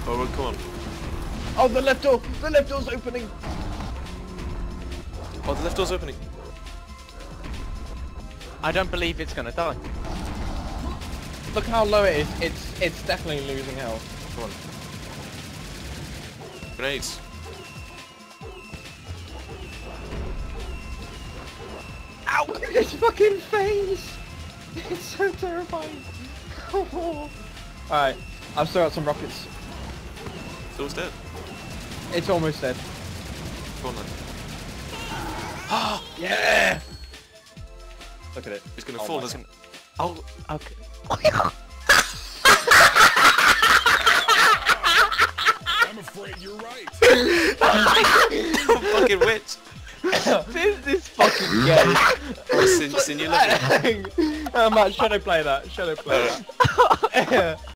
Oh, well, come on. Oh, the left door! The left door's opening! Oh, the left door's opening. I don't believe it's gonna die. Look how low it is. It's definitely losing health. Come on. Grenades. Ow! His fucking face! It's so terrifying. Alright, I've still got some rockets. Still dead. It's almost dead. Come on then. Ah! Yeah! Look at it. He's gonna fall, doesn't? Oh, okay. I'm afraid you're right. Fucking witch. This fucking game. Sin you love it. Matt, shadow play that. Shadow play that.